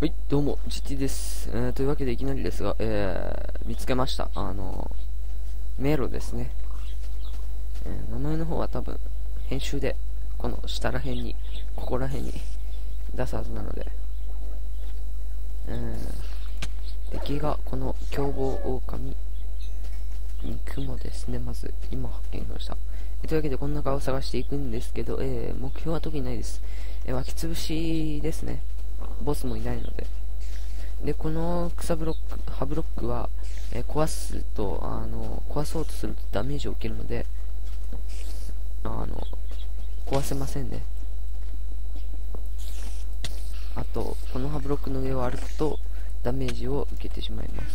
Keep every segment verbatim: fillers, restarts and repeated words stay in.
はい、どうも、ジティです。えーというわけでいきなりですが、えー見つけました。あの迷路ですね。えー名前の方は多分、編集で、この下らへんに、ここらへんに出すはずなので、えー敵がこの凶暴狼、雲ですね。まず、今発見しました。えーというわけで、この中を探していくんですけど、えー目標は特にないです。えー湧き潰しですね。ボスもいないので。で、この草ブロック、葉ブロックは、えー壊すと、あの、壊そうとするとダメージを受けるので、あの、壊せませんね。あと、この葉ブロックの上を歩くと、ダメージを受けてしまいます。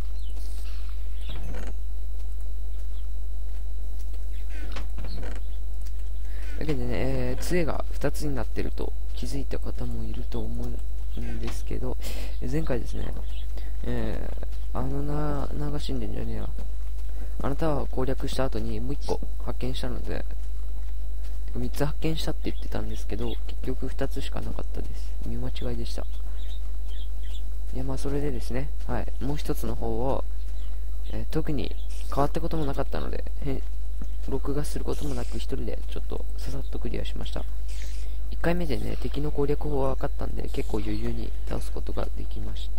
だけどね、えー、杖がふたつになってると気づいた方もいると思うんですけど、前回ですね、えー、あのな、流しんでんじゃねえよ。あなたは攻略した後にもういっこ発見したので、みっつ発見したって言ってたんですけど、結局ふたつしかなかったです。見間違いでした。いや、まあそれでですね、はい、もう一つの方を、えー特に変わったこともなかったので、へ録画することもなく一人でちょっとささっとクリアしました。いっかいめでね、敵の攻略法は分かったんで、結構余裕に倒すことができました。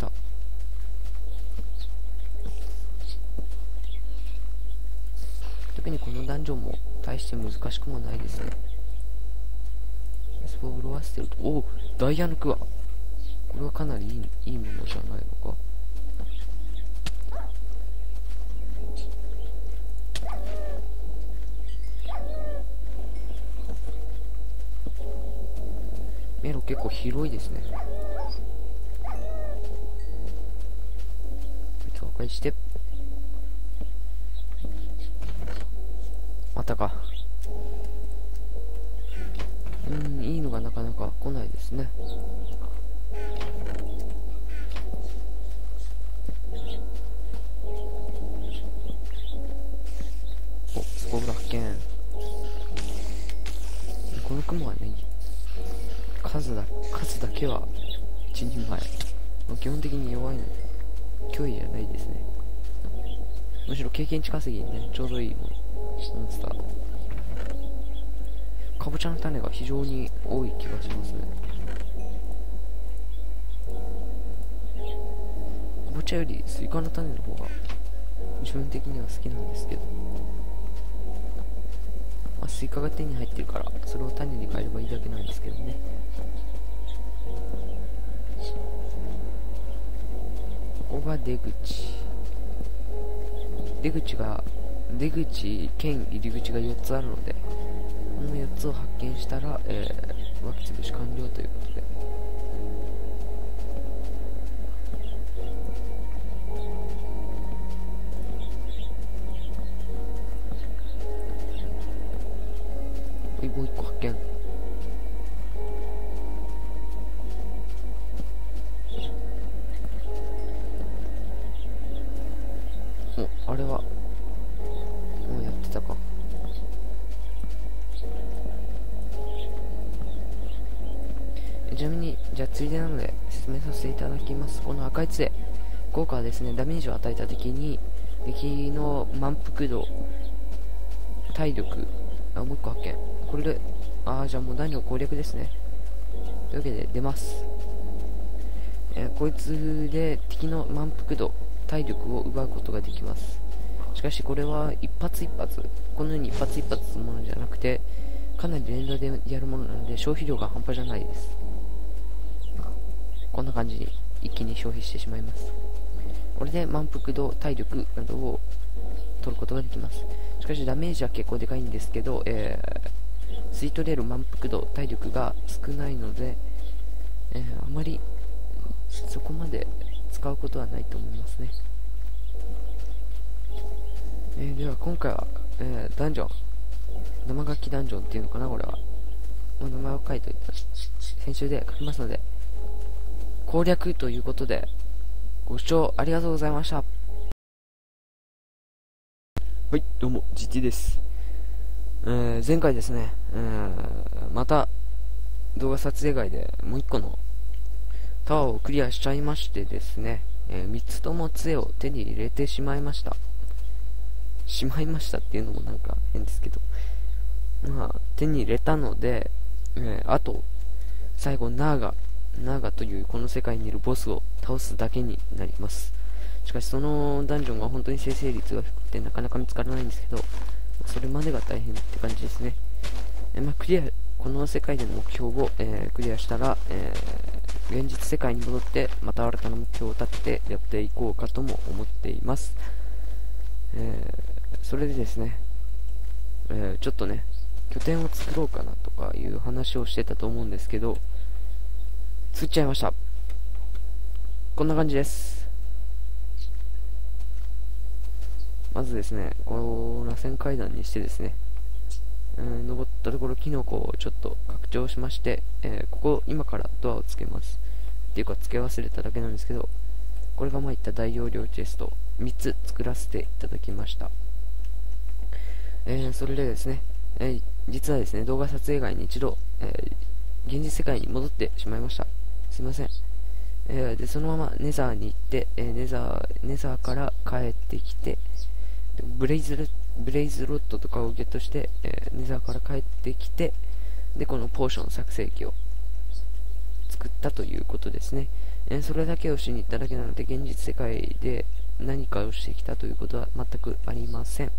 特にこのダンジョンも大して難しくもないですね。スポブロワステルと、おお、ダイヤのクワ。これはかなりいい、いいものじゃないのか。迷路結構広いですね。こいつ破壊して。またか。うーん、いいのがなかなか来ないですね。お、スポブラ発見。この雲はね、数だ、数だけは一人前。まあ基本的に弱いので、脅威じゃないですね。むしろ経験値稼ぎにね、ちょうどいいもの。モンスター。かぼちゃの種が非常に多い気がしますね。かぼちゃよりスイカの種の方が自分的には好きなんですけど、まあ、スイカが手に入ってるからそれを種に変えればいいだけなんですけどね。ここが出口。出口が出口兼入り口がよっつあるので、このよっつを発見したら、えー、湧き潰し完了ということで、はい、もういっこ発見。お、あれはもうやってたか。ちなみに、じゃあついでなので説明させていただきます。この赤い杖、効果はですね、ダメージを与えた敵に、敵の満腹度、体力、あ、もう一個発見。これで、あー、じゃあもう男女攻略ですね。というわけで、出ます。えーこいつで敵の満腹度、体力を奪うことができます。しかしこれは一発一発、このように一発一発するものじゃなくて、かなり連打でやるものなので消費量が半端じゃないです。こんな感じに一気に消費してしまいます。これで満腹度、体力などを取ることができます。しかしダメージは結構でかいんですけど、えー、吸い取れる満腹度、体力が少ないので、えー、あまりそこまで使うことはないと思いますね。えー、では今回は、えー、ダンジョン、生書きダンジョンっていうのかな、これは。お名前を書いておいた編集で書きますので、攻略ということで、ご視聴ありがとうございました。はい、どうも、ジティです。えー、前回ですね、えー、また動画撮影外でもう一個のタワーをクリアしちゃいましてですね、えー、みっつとも杖を手に入れてしまいました。しまいましたっていうのもなんか変ですけど、まあ手に入れたので、えー、あと最後ナーガナーガというこの世界にいるボスを倒すだけになります。しかしそのダンジョンが本当に生成率が低くてなかなか見つからないんですけど、それまでが大変って感じですね。えー、まあ、クリアこの世界での目標を、えー、クリアしたら、えー、現実世界に戻ってまた新たな目標を立ててやっていこうかとも思っています。えー、それでですね、えー、ちょっとね拠点を作ろうかなとかいう話をしてたと思うんですけど、作っちゃいました。こんな感じです。まずですね、この螺旋階段にしてですね、えー、登ったところキノコをちょっと拡張しまして、えー、ここ今からドアをつけます。っていうかつけ忘れただけなんですけど、これが前言った大容量チェストみっつ作らせていただきました。えー、それでですね、えー、実はですね動画撮影外に一度、えー、現実世界に戻ってしまいました。すいません。えー、でそのままネザーに行って、えー、ネザーネザーから帰ってきて、ブレイズブレイズロッドとかをゲットして、えー、ネザーから帰ってきて、でこのポーション作成機を作ったということですね。えー、それだけをしに行っただけなので現実世界で何かをしてきたということは全くありません。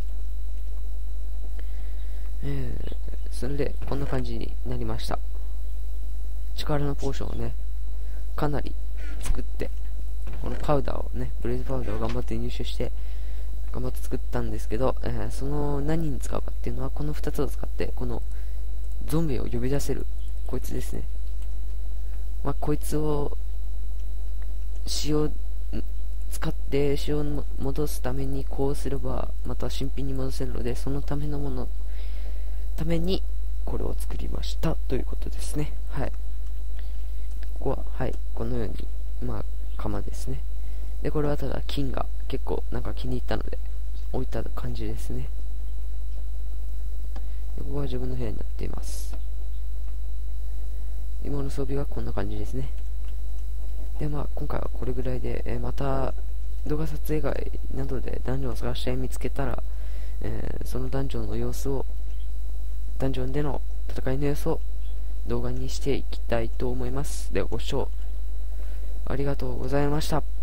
えー、それでこんな感じになりました。力のポーションをねかなり作って、このパウダーをねブレイズパウダーを頑張って入手して頑張って作ったんですけど、えー、その何に使うかっていうのはこのふたつを使って、このゾンビを呼び出せるこいつですね。まあ、こいつを塩使って塩を戻すためにこうすればまた新品に戻せるので、そのためのものためにこれを作りましたということですね。はい、ここははいこのようにまあ釜ですね。でこれはただ金が結構なんか気に入ったので置いた感じですね。でここは自分の部屋になっています。今の装備はこんな感じですね。でまあ今回はこれぐらいで、えー、また動画撮影外などでダンジョンを探して見つけたら、えー、そのダンジョンの様子をダンジョンでの戦いの様子を動画にしていきたいと思います。ではご視聴ありがとうございました。